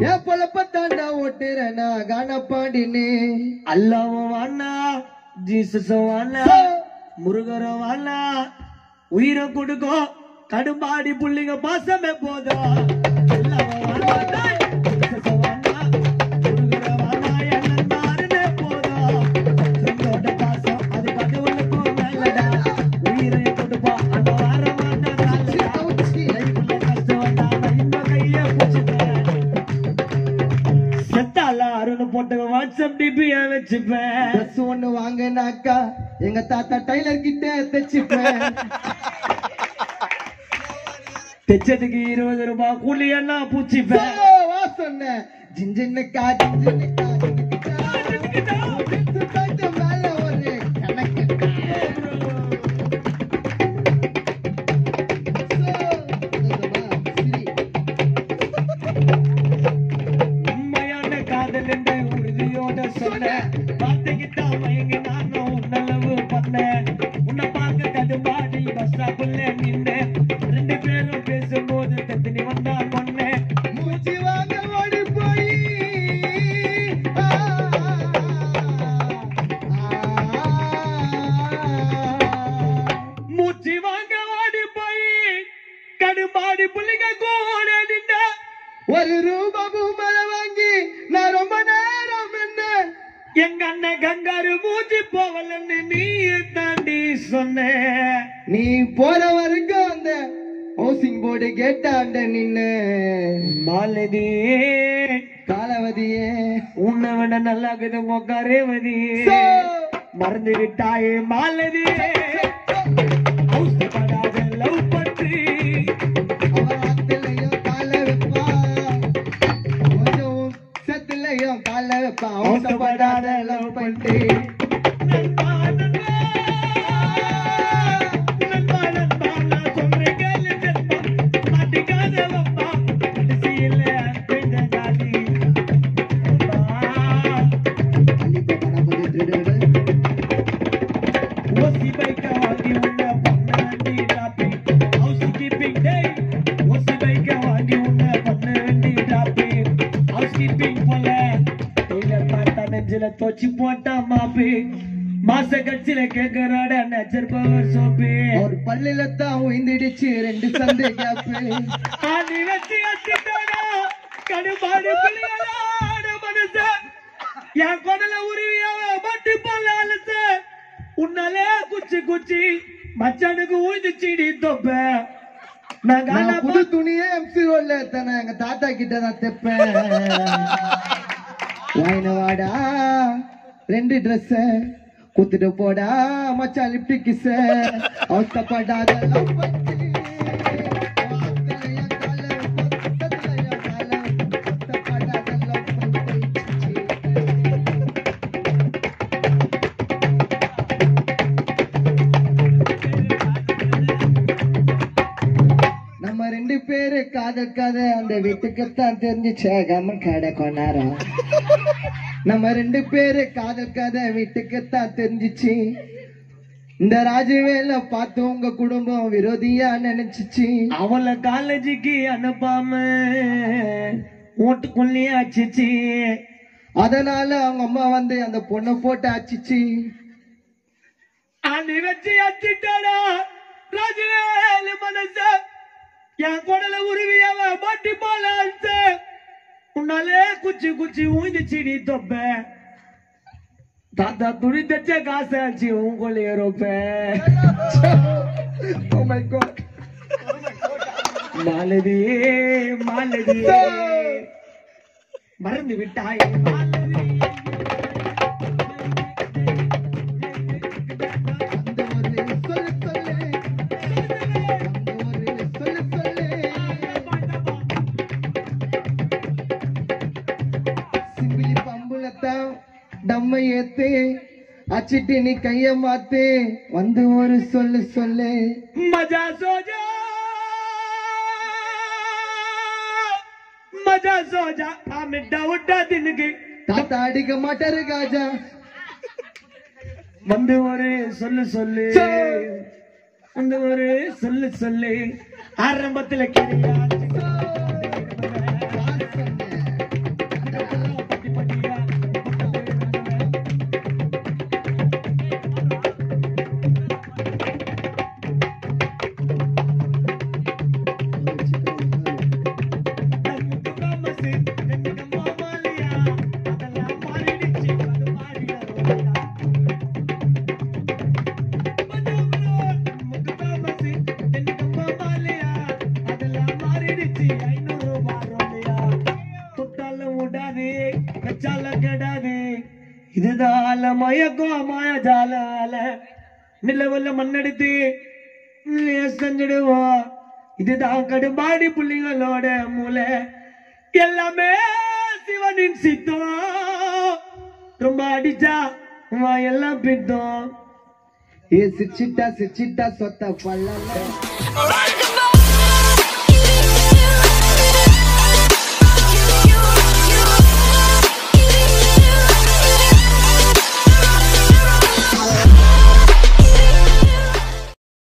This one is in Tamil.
என் பொழப்பத்தாண்டா ஓட்டுறனா கான பாடினே அல்லாவும் வாண்ணா ஜீசஸும் வாண்ணா முருகரும் வாண்ணா உயிரை கொடுக்கும் கடும்பாடி புள்ளிங்க பாசமே போதும் அல்லாவும் வாண்ணா ஜீசஸும் வாண்ணா முருகரும் வாண்ணா எண்ணன் மாறுனே போதும் சொந்தோட பாசம் அது கடவுளுக்கும் நல்லடா உயிரை கொடுப்போம் அந்த வாரம் வாண்ணா நல்லடா லைஃப்ல கஷ்டம் வந்தா இன்னும் கையை பிடிச்சிட்டேன் செத்தால அருண் போட்டு வாட்ஸ்அப் டிபியா வச்சுப்பேன் ட்ரெஸ் ஒண்ணு வாங்கினாக்கா எங்க தாத்தா டைலர் கிட்ட தைச்சுப்பேன் தைச்சதுக்கு 20 ரூபாய் கூலி என்ன பூச்சிப்பேன் வா சொன்ன ஜிஞ்சின்னுக்கா ஜிஞ்சின்னுக்கா மேல ஒரு கணக்கு உண்மையான காதல் என்று உறுதியோட சொன்னேன் வார்த்தைக்கிட்ட மயங்கி நானும் உன்னளவு பண்ணேன் உன்னை பார்க்க கடுபாடி பஸ் ஸ்டாப்புல நின்னேன் 2 பேரும் பேசும்போது தத்தினி வந்தா பொண்ணே மூச்சு வாங்க ஓடி போய் மூச்சு வாங்க ஓடி போய் கடுபாடி புள்ளிங்க கூட நின்ன ஒரு ரூபா பூமலை வாங்கி நான் ரொம்ப நேரம் என்ன எங்க அண்ணன் கங்காரு மூச்சு போவலன்னு நீ தாண்டி சொன்ன நீ போற வரைக்கும் அந்த ஹவுசிங் போர்டு கேட்டாண்ட நின்னு மாலதி காலவதியே உன்னை விட நல்லா இருக்குது உங்க ரேவதி மறந்து விட்டாயே மாலதி அவசரப்படாத லவ் பற்றி அவத்திலையும் கால வைப்பா கொஞ்சம் சத்திலையும் கால வைப்பா அவசரப்படாத லவ் பண்ணிட்டு தோச்சி போட்டா மாப்பி மாச கட்சியில கேக்குறாட நச்சர் பவர் சோப்பி ஒரு பள்ளியில தான் உயிர்ந்துடுச்சு 2 சந்தை கேப்பு ஆதி வச்சு அச்சிட்டாடா கடுபாடு புள்ளியாட மனச என் கொடல உருவியாவ மட்டி போல அலச உன்னாலே குச்சி குச்சி மச்சானுக்கு உயிர்ந்துச்சிடி தொப்ப நான் புது துணியே எம்சி ரோல்ல தானே எங்க தாத்தா கிட்ட நான் தைப்பேன் வாடா 2 ட்ரெஸ் குத்துட்டு போடா மச்சான் லிப்ட் கிஸ் அவஸ்தப்படாத லவ் பண்ணி நம்ம 2 பேரு காதல் கதை அந்த வீட்டுக்குத்தான் தெரிஞ்சுச்சே கம்மன் கடை கொண்டாரம் நம்ம 2 பேரு காதல் கதை வீட்டுக்குத்தான் தெரிஞ்சிச்சு இந்த ராஜவேல பார்த்து உங்க குடும்பம் விரோதியா நினைச்சிச்சு அவளை காலேஜுக்கு அனுப்பாம ஓட்டுக்குள்ளே அச்சிச்சு அதனால அவங்க அம்மா வந்து அந்த பொண்ணை போட்டு அச்சிச்சு அணி வச்சு அச்சிட்டாடா ராஜவேலு மனச என் குடல உருவியாவ மாட்டி போல உன்னாலே குச்சி குச்சி ஊந்துச்சிடி தொப்ப தாத்தா துணி தச்ச காசு ஆச்சு உங்களை ஏறோப்ப மாலதி மாலதி மறந்து விட்டாய் மாலதி டம்ம ஏத்து அச்சிட்டு நீ கைய மாத்து வந்து ஒரு சொல்லு சொல்லு மஜா சோஜா மஜா சோஜா மிட்டா விட்டா தின்னுக்கு தாத்தா அடிக்க மாட்டாரு காஜா வந்து ஒரு சொல்லு சொல்லு வந்து ஒரு சொல்லு சொல்லு ஆரம்பத்துல கிடையாது கெடாது இதுதால மயக்கம் மாயஜாலால நிலவுல மண்ணெடுத்து செஞ்சிடுவோம் இதுதான் கடுபாடி புள்ளிங்களோட மூளை எல்லாமே சிவனின் சித்தம் ரொம்ப அடிச்சா எல்லாம் பித்தம் ஏ சிச்சிட்டா சொத்த பல்ல